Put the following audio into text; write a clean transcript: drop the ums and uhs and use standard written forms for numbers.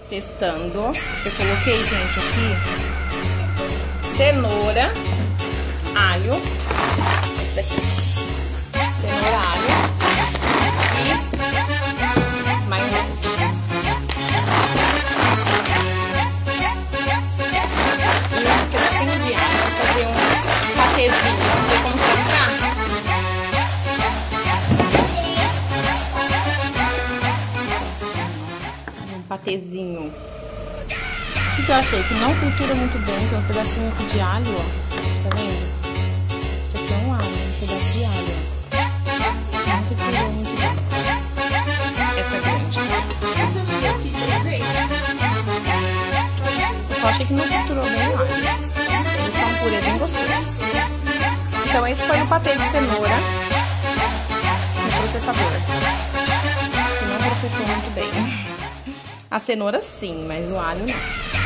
testando. Eu coloquei, gente, aqui cenoura, alho, esse daqui, cenoura, alho e maionese. E um pedacinho de alho pra fazer um patezinho. Vamos ver como que vai ficar? Patezinho. O que eu achei? Que não tritura muito bem. Tem uns pedacinhos aqui de alho, ó. Tá vendo? Isso aqui é um alho, um pedaço de alho, ó. Não triturou muito bem. Essa é grande. Eu só achei que não triturou bem o alho. Eles estão um purê bem gostoso. Então esse foi o patê de cenoura no processador. Que não processou muito bem. A cenoura sim, mas o alho não.